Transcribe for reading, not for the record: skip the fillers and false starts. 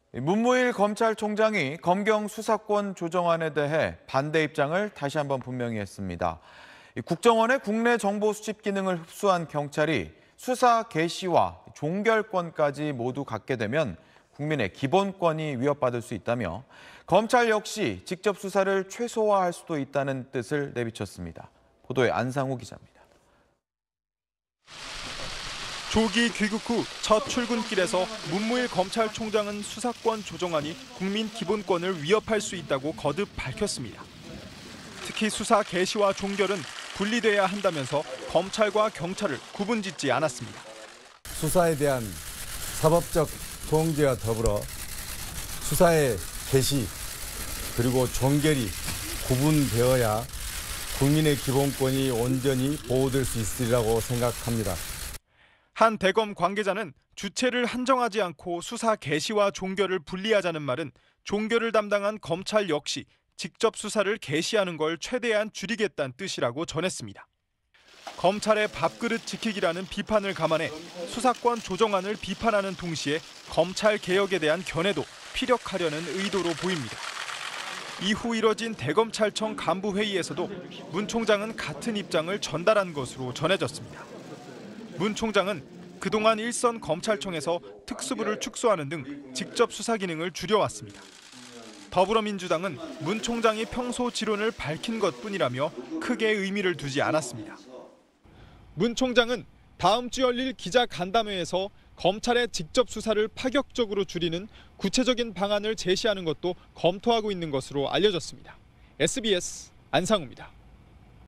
문무일 검찰총장이 검경 수사권 조정안에 대해 반대 입장을 다시 한번 분명히 했습니다. 국정원의 국내 정보 수집 기능을 흡수한 경찰이 수사 개시와 종결권까지 모두 갖게 되면 국민의 기본권이 위협받을 수 있다며 검찰 역시 직접 수사를 최소화할 수도 있다는 뜻을 내비쳤습니다. 보도에 안상우 기자입니다. 조기 귀국 후 첫 출근길에서 문무일 검찰총장은 수사권 조정안이 국민 기본권을 위협할 수 있다고 거듭 밝혔습니다. 특히 수사 개시와 종결은 분리돼야 한다면서 검찰과 경찰을 구분짓지 않았습니다. 수사에 대한 사법적 통제와 더불어 수사의 개시 그리고 종결이 구분되어야 국민의 기본권이 온전히 보호될 수 있으리라고 생각합니다. 한 대검 관계자는 주체를 한정하지 않고 수사 개시와 종결을 분리하자는 말은 종결을 담당한 검찰 역시 직접 수사를 개시하는 걸 최대한 줄이겠다는 뜻이라고 전했습니다. 검찰의 밥그릇 지키기라는 비판을 감안해 수사권 조정안을 비판하는 동시에 검찰 개혁에 대한 견해도 피력하려는 의도로 보입니다. 이후 이뤄진 대검찰청 간부 회의에서도 문 총장은 같은 입장을 전달한 것으로 전해졌습니다. 문 총장은 그동안 일선 검찰청에서 특수부를 축소하는 등 직접 수사 기능을 줄여왔습니다. 더불어민주당은 문 총장이 평소 지론을 밝힌 것뿐이라며 크게 의미를 두지 않았습니다. 문 총장은 다음 주 열릴 기자간담회에서 검찰의 직접 수사를 파격적으로 줄이는 구체적인 방안을 제시하는 것도 검토하고 있는 것으로 알려졌습니다. SBS 안상우입니다.